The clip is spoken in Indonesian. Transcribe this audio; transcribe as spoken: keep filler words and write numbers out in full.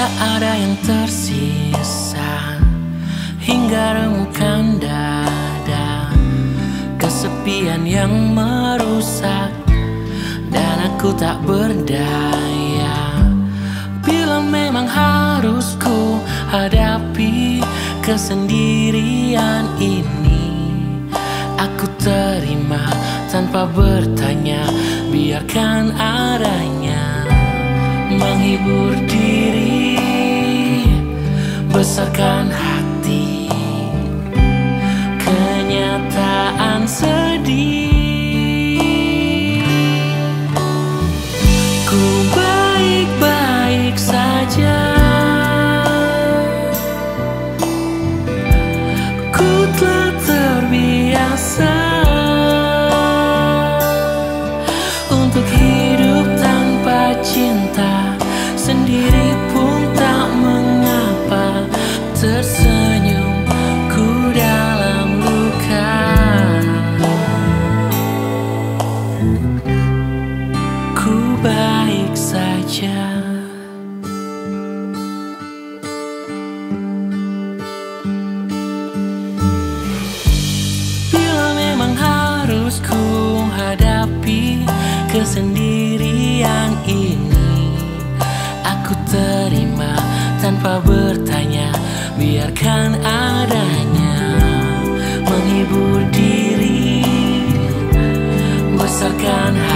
tak ada yang tersisa hingga remukan dada, kesepian yang merusak dan aku tak berdaya. Bila memang harus ku hadapi kesendirian ini, aku terima tanpa bertanya, biarkan adanya menghibur diri, besarkan hati, kenyataan sedih. Ku baik-baik saja, ku telah terbiasa untuk hidup tanpa cinta, sendiri pun tak mengapa, tersenyum ku dalam luka. Ku baik saja. Bila memang harus ku hadapi kesendirian ini, aku terima tanpa bertanya, biarkan adanya menghibur diri, besarkan